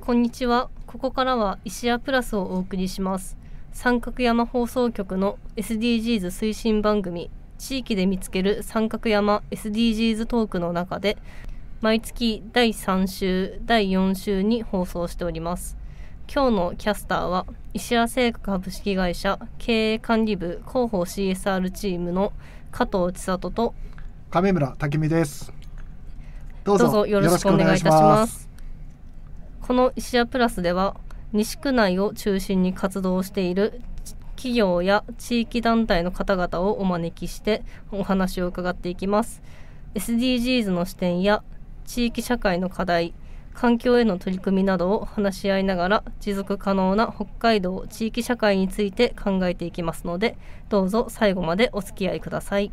こんにちは。ここからは石屋プラスをお送りします。三角山放送局の SDGs 推進番組、地域で見つける三角山 SDGs トークの中で、毎月第3週、第4週に放送しております。今日のキャスターは、石屋製菓株式会社経営管理部広報 CSR チームの加藤千里と亀村武美です。どうぞよろしくお願いいたします。この石屋プラスでは、西区内を中心に活動している企業や地域団体の方々をお招きしてお話を伺っていきます。 SDGs の視点や地域社会の課題、環境への取り組みなどを話し合いながら、持続可能な北海道地域社会について考えていきますので、どうぞ最後までお付き合いください。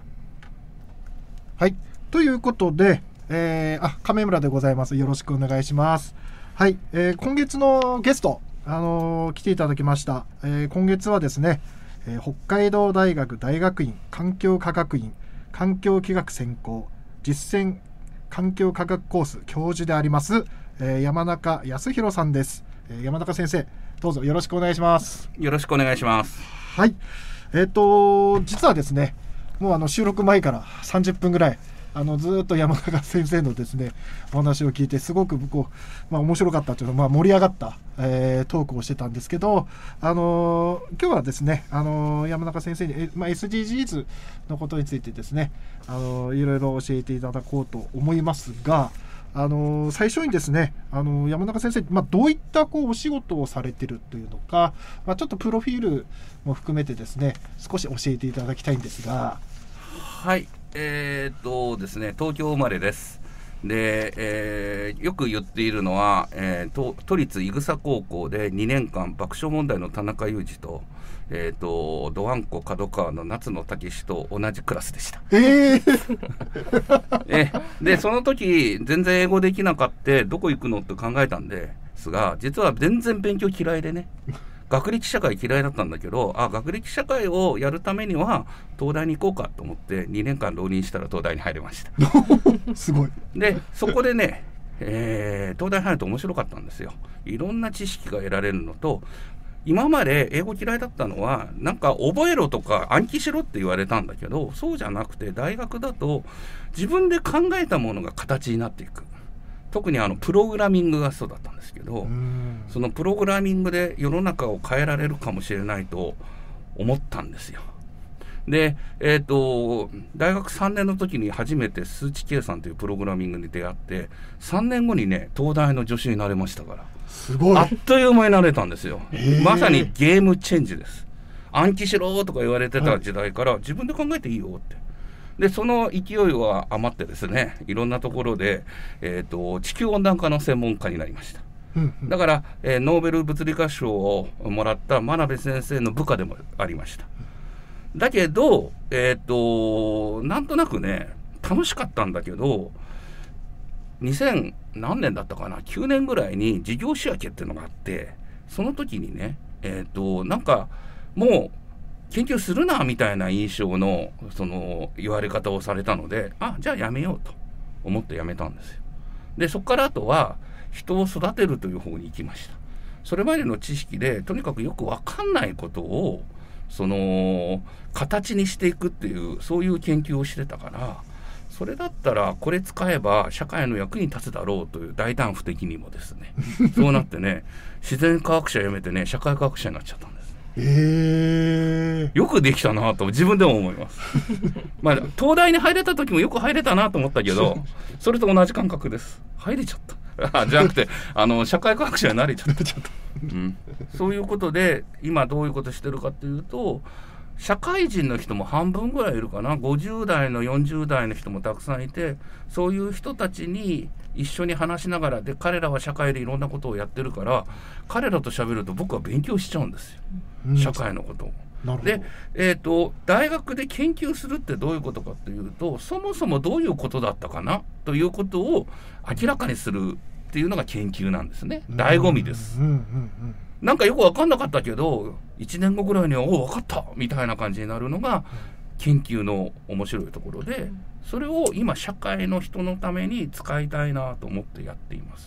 はい、ということで、亀村でございます。よろしくお願いします。はい、今月のゲスト、来ていただきました。今月はですね、北海道大学大学院環境科学院環境企画専攻実践環境科学コース教授であります、山中康弘さんです。山中先生、どうぞよろしくお願いします。 よろしくお願いします。 はい、実はですね、もう収録前から30分ぐらいずっと山中先生のですねお話を聞いて、すごく面白かったというか、盛り上がった、トークをしてたんですけど、今日はですね山中先生に、SDGs のことについてですねいろいろ教えていただこうと思いますが、最初にですね山中先生、どういったお仕事をされているというのか、ちょっとプロフィールも含めてですね少し教えていただきたいんですが。 はい、ですね、東京生まれです。で、よく言っているのは、都立伊草高校で2年間爆笑問題の田中裕二と、ドワンコ角川の夏野武と同じクラスでした。でその時全然英語できなかったどこ行くのって考えたんですが、実は全然勉強嫌いでね、学歴社会嫌いだったんだけど、学歴社会をやるためには東大に行こうかと思って2年間浪人したら東大に入れましたすごい。でそこでね、東大に入ると面白かったんですよ。いろんな知識が得られるのと、今まで英語嫌いだったのはなんか覚えろとか暗記しろって言われたんだけど、そうじゃなくて大学だと自分で考えたものが形になっていく。特にプログラミングがそうだったんですけど、そのプログラミングで世の中を変えられるかもしれないと思ったんですよ。で、大学3年の時に初めて数値計算というプログラミングに出会って、3年後にね東大の助手になれましたから、 すごい、 あっという間になれたんですよ。まさにゲームチェンジです。暗記しろとか言われてた時代から、自分で考えていいよって。でその勢いは余ってですね、いろんなところで、地球温暖化の専門家になりました。だから、ノーベル物理学賞をもらった真鍋先生の部下でもありました。だけど、なんとなくね楽しかったんだけど、2000何年だったかな、9年ぐらいに事業仕分けっていうのがあって、その時にねなんかもう研究するなみたいな印象のその言われ方をされたので、じゃあやめようと思ってやめたんですよ。でそこからあとは人を育てるという方に行きました。それまでの知識でとにかくよく分かんないことをその形にしていくっていう、そういう研究をしてたから、それだったらこれ使えば社会の役に立つだろうという大胆不敵にもですねそうなってね、自然科学者辞めてね社会科学者になっちゃったんです。よくできたなと自分でも思います東大に入れた時もよく入れたなと思ったけど、それと同じ感覚です。入れちゃったじゃなくて社会科学者になれちゃった、そういうことで今どういうことしてるかっていうと、社会人の人も半分ぐらいいるかな、50代の40代の人もたくさんいて、そういう人たちに一緒に話しながら、で彼らは社会でいろんなことをやってるから、彼らと喋ると僕は勉強しちゃうんですよ、社会のことを。で、大学で研究するってどういうことかというと、そもそもどういうことだったかなということを明らかにするっていうのが研究なんですね。醍醐味です。なんかよく分かんなかったけど1年後ぐらいには分かったみたいな感じになるのが研究の面白いところで、それを今社会の人のために使いたいなと思ってやっています。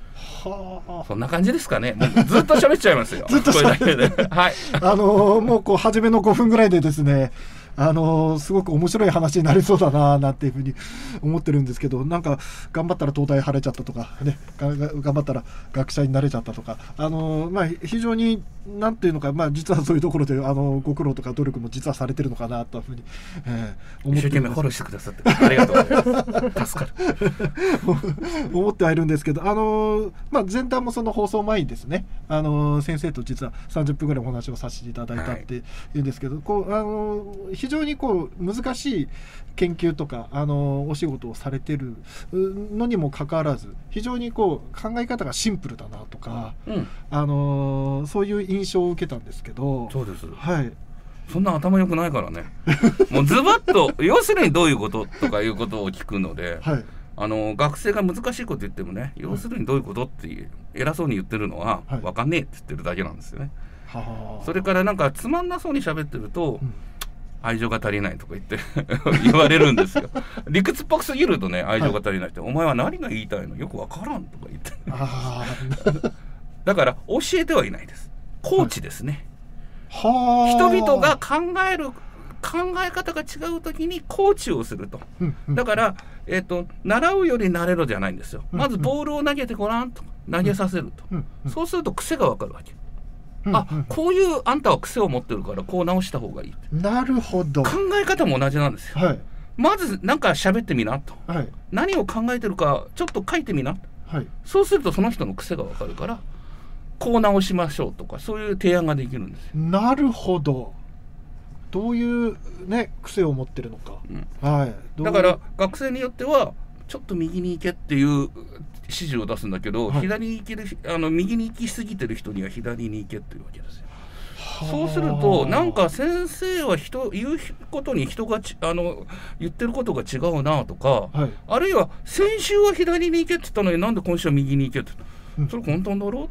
はあ、 そんな感じですかね。もうずっと喋っちゃいますよ。 ずっとこれだけで。はい。 もう初めの5分ぐらいでですね、すごく面白い話になりそうだななんていうふうに思ってるんですけど、なんか頑張ったら東大晴れちゃったとかね、頑張ったら学者になれちゃったとか、非常になんていうのか、実はそういうところでご苦労とか努力も実はされてるのかなというふうに、思って一生懸命フォローしてくださってありがとうございます。助かる。 思ってはいるんですけど、前段もその放送前にですね、先生と実は30分ぐらいお話をさせていただいたっていうんですけど、非常に難しい研究とかお仕事をされてるのにもかかわらず、非常に考え方がシンプルだなとか、そういう印象を受けたんですけど。 そうです。 はい。 そんな頭良くないからね。もうズバッと要するにどういうこととかいうことを聞くので、 はい、 学生が難しいこと言ってもね、要するにどういうことって偉そうに言ってるのは、 はい、 分かんねえって言ってるだけなんですよね。 はあ、 それからなんかつまんなそうに喋ってると、愛情が足りないとか言って言われるんですよ。理屈っぽくすぎるとね、愛情が足りないって、お前は何が言いたいのよく分からんとか言ってだから教えてはいないです。コーチですね。人々が考え方が違うときにコーチをすると。だから、習うより慣れろじゃないんですよ。まずボールを投げてごらんと、投げさせると。そうすると癖がわかるわけ。こういうあんたは癖を持ってるからこう直した方がいい。 なるほど。 考え方も同じなんですよ。 はい、 まずなんか喋ってみなと、 はい、 何を考えてるかちょっと書いてみな、 はい、 そうするとその人の癖がわかるからこう直しましょうとか、そういう提案ができるんですよ。 なるほど。どういうね癖を持ってるのか、はい、 だから学生によってはちょっと右に行けっていう指示を出すんだけど、左に行ける右に行き過ぎてる人には左に行けっていうわけですよ。そうするとなんか先生は言うことに人が言ってることが違うなとか、あるいは先週は左に行けって言ったのになんで今週は右に行けって言った、それ簡単だろうって、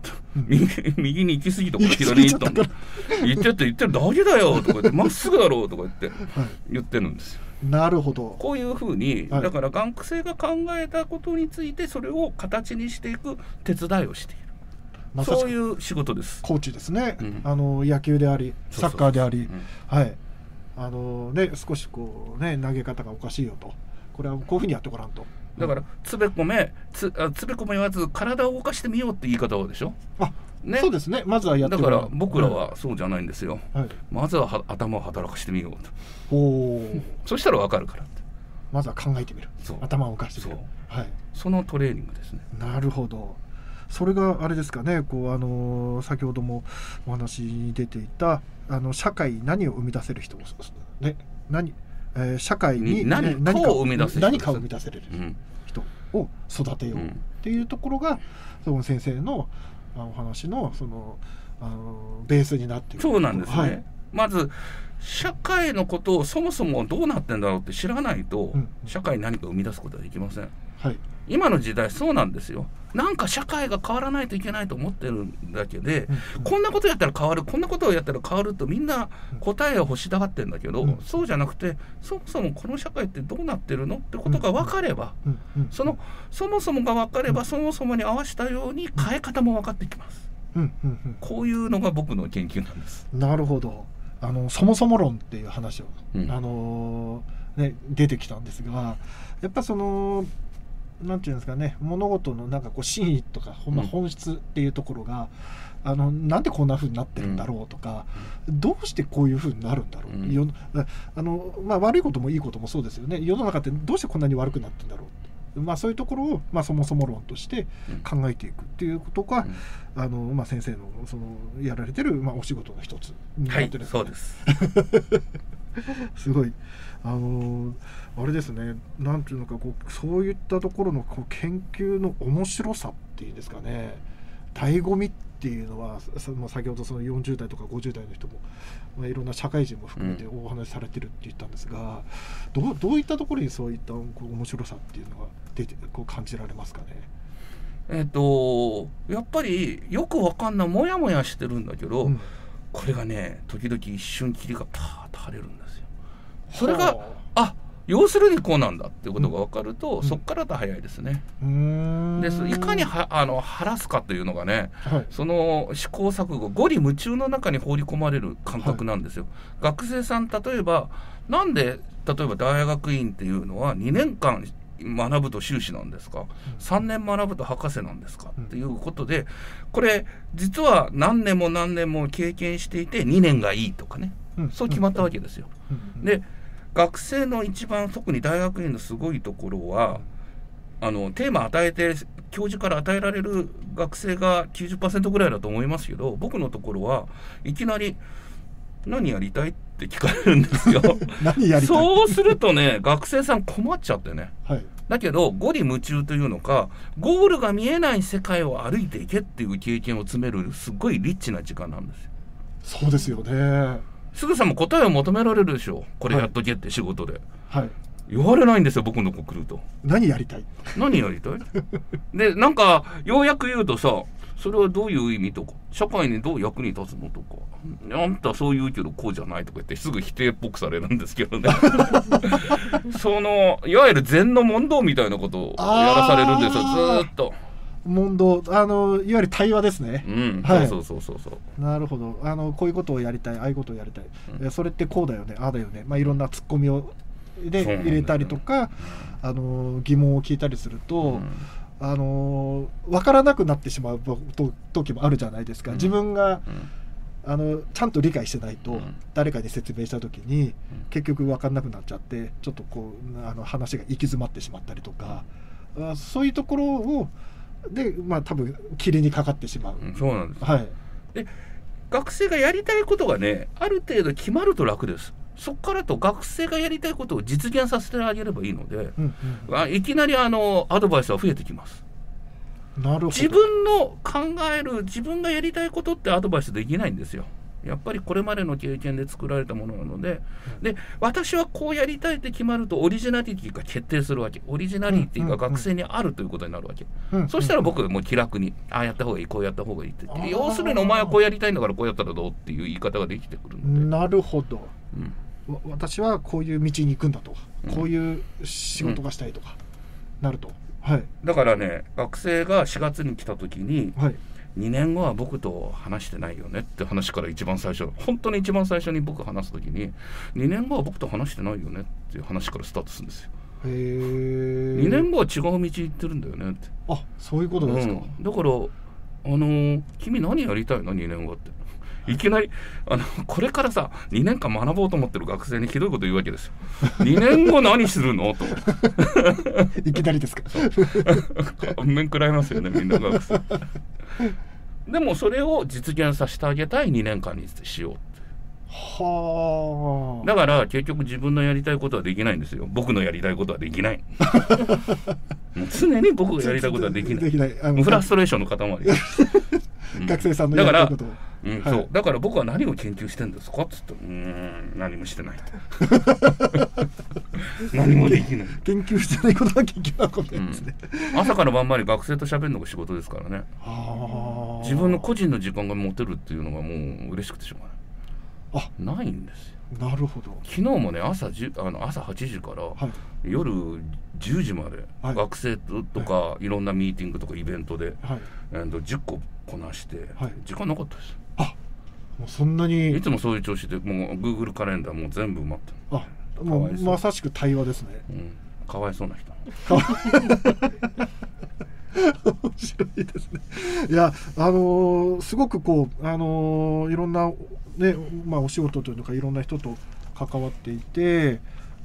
右に行き過ぎたから左に行ったんだ、言ってるだけだよとか言って、まっすぐだろうとか言ってるんですよ。 なるほど。 こういうふうに、だから学生が考えたことについてそれを形にしていく手伝いをしている、そういう仕事です。 コーチですね、野球でありサッカーであり、はい、少し投げ方がおかしいよと、これはこういうふうにやってごらんと。 だからつべこめ言わず体を動かしてみようって言い方をでしょ。 そうですね。まずはやってだから僕らはそうじゃないんですよ。まずは頭を働かしてみようと。そしたら分かるからって。 まずは考えてみる。頭を動かしてみる。 そのトレーニングですね。 なるほど。それがあれですかね。先ほどもお話に出ていた社会に何を生み出せる人ね、社会に何かを生み出せる人を育てようっていうところが、その先生のお話のベースになっている。 そうなんですね。まず社会のことをそもそもどうなってんだろうって知らないと、社会に何か生み出すことはできません。今の時代そうなんですよ。なんか社会が変わらないといけないと思ってるだけで、こんなことやったら変わる、こんなことをやったら変わるとみんな答えを欲しがってるんだけど、そうじゃなくて、そもそもこの社会ってどうなってるのってことが分かれば、そもそもが分かれば、そもそもに合わせたように変え方も分かってきます。こういうのが僕の研究なんです。 なるほど。そもそも論っていう話を、出てきたんですが、やっぱなんていうんですかね、物事の真意とか、本質っていうところがなんでこんな風になってるんだろうとか、どうしてこういう風になるんだろう、悪いこともいいこともそうですよね。世の中ってどうしてこんなに悪くなってるんだろう、そういうところを、そもそも論として考えていくっていうことが、先生のやられてる、お仕事の一つになってるんですね。 そうですすごいあれですね、なんていうのか、そういったところの研究の面白さっていうんですかね、醍醐味っていうのは、先ほど40代とか50代の人も、いろんな社会人も含めてお話しされてるって言ったんですが、どういったところにそういった面白さっていうのが出て感じられますかね。 やっぱりよくわかんないモヤモヤしてるんだけど、これがね、時々一瞬霧がパーッと晴れるんですよ。それが要するにこうなんだっていうことが分かると、そこからだと早いですね。でいかに晴らすかというのがね、 はい、 その試行錯誤、五里夢中の中に放り込まれる感覚なんですよ。学生さん、例えばなんで例えば大学院っていうのは2年間学ぶと修士なんですか、3年学ぶと博士なんですか、っていうことで、これ実は何年も何年も経験していて2年がいいとかね、そう決まったわけですよ。で学生の一番特に大学院のすごいところはテーマ与えて教授から与えられる学生が 90% ぐらいだと思いますけど、僕のところはいきなり何やりたいって聞かれるんですよ何やりたいそうするとね、学生さん困っちゃってね、 はい、 だけど五里夢中というのか、ゴールが見えない世界を歩いていけっていう経験を詰めるすごいリッチな時間なんですよ。 そうですよね。 すぐさま答えを求められるでしょ、これやっとけって仕事で、 はい、 言われないんですよ、僕のとこ来ると。 何やりたい何やりたいでなんかようやく言うとさ、それはどういう意味とか、社会にどう役に立つのとか、あんたそう言うけどこうじゃないとか言ってすぐ否定っぽくされるんですけどねそのいわゆる禅の問答みたいなことをやらされるんですよ、ずーっと。 問答、いわゆる対話ですね。 はい、そうそうそうそう。 なるほど。こういうことをやりたい、ああいうことをやりたい、それってこうだよね、ああだよね、いろんなツッコミをで入れたりとか、疑問を聞いたりすると、分からなくなってしまう時もあるじゃないですか。自分が、ちゃんと理解してないと、誰かに説明した時に、結局分からなくなっちゃって、ちょっとこう話が行き詰まってしまったりとか、そういうところをで、多分霧にかかってしまう。 そうなんです、 はい、 で学生がやりたいことがね、ある程度決まると楽です。そこからと学生がやりたいことを実現させてあげればいいので、いきなりアドバイスは増えてきます。 なるほど。 自分の考える、自分がやりたいことってアドバイスできないんですよ。やっぱりこれまでの経験で作られたものなので、で私はこうやりたいって決まるとオリジナリティが決定するわけ。オリジナリティが学生にあるということになるわけ。そしたら僕もう気楽に、ああやった方がいい、こうやった方がいいって言って、要するにお前はこうやりたいんだからこうやったらどうっていう言い方ができてくるので。 なるほど、私はこういう道に行くんだとか、こういう仕事がしたいとか、なると、はい、 だからね、学生が4月に来た時に、 はい、 2年後は僕と話してないよねって話から一番最初、本当に一番最初に僕が話す時に、2年後は僕と話してないよねっていう話からスタートするんですよ。2年後は違う道行ってるんだよねって。 あ、そういうことですか。 だから君何やりたいの2年後って、いきなりこれからさ2年間学ぼうと思ってる学生にひどいこと言うわけですよ。2年後何するのといきなりですか。 顔面食らいますよね、みんな学生でもそれを実現させてあげたい2年間にしようって。 はあ。 だから結局自分のやりたいことはできないんですよ。僕のやりたいことはできないもう常に僕がやりたいことはできないフラストレーションの塊学生さんのやりたいことを、 そうだから僕は何を研究してんですかっつって何もしてない何もできない。 研究してないことは研究なことですね、 朝から晩まで学生と喋るのが仕事ですからね。自分の個人の時間が持てるっていうのがもう嬉しくてしょうがない。ないんですよ。 なるほど。 昨日もね、朝8時から夜10時まで学生とかいろんなミーティングとかイベントで10個こなして時間なかったです。 もうそんなにいつもそういう調子で、もう Google カレンダーもう全部埋まってる。 もうまさしく対話ですね。 かわいそうな人。 面白いですね。いや、すごくこういろんなね、お仕事というのかいろんな人と関わっていて、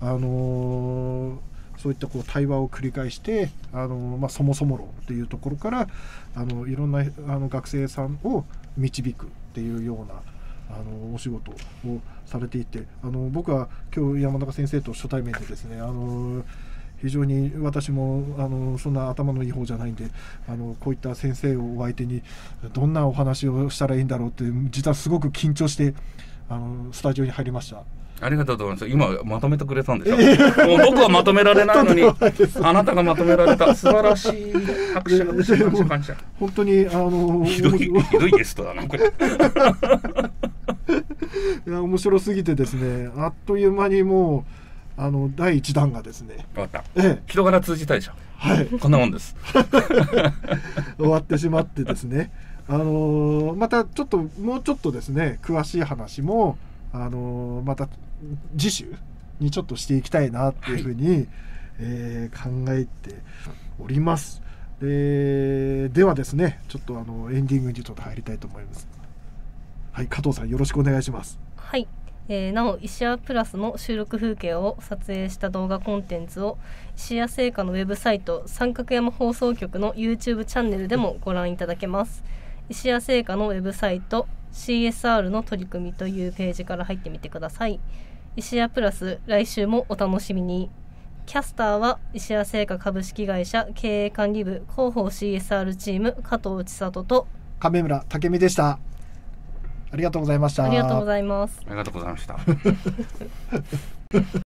そういったこう対話を繰り返してそもそも論っていうところからいろんな学生さんを導くっていうようなお仕事をされていて、僕は今日山中先生と初対面でですね、非常に私もそんな頭のいい方じゃないんで、こういった先生をお相手にどんなお話をしたらいいんだろうって実はすごく緊張してスタジオに入りました。 ありがとうございます。今まとめてくれたんでしょ、もう僕はまとめられないのにあなたがまとめられた。素晴らしい。拍手拍手感謝。 本当にひどいゲストだなこれいや面白すぎてですね、あっという間にもう第1弾がですね、 終わった。人柄通じたでしょ。 はい、 こんなもんです。 終わってしまってですね、またちょっともうちょっとですね詳しい話もまた次週にちょっとしていきたいなっていうふうに、考えております。ではですね、ちょっとエンディングにちょっと入りたいと思います。はい、加藤さんよろしくお願いします。 はい、なお石屋プラスの収録風景を撮影した動画コンテンツを石屋製菓のウェブサイト三角山放送局の YouTube チャンネルでもご覧いただけます。石屋製菓のウェブサイト CSR の取り組みというページから入ってみてください。石屋プラス来週もお楽しみに。キャスターは石屋製菓株式会社経営管理部広報 CSR チーム加藤千里と亀村武美でした。ありがとうございました。 ありがとうございます。 ありがとうございました。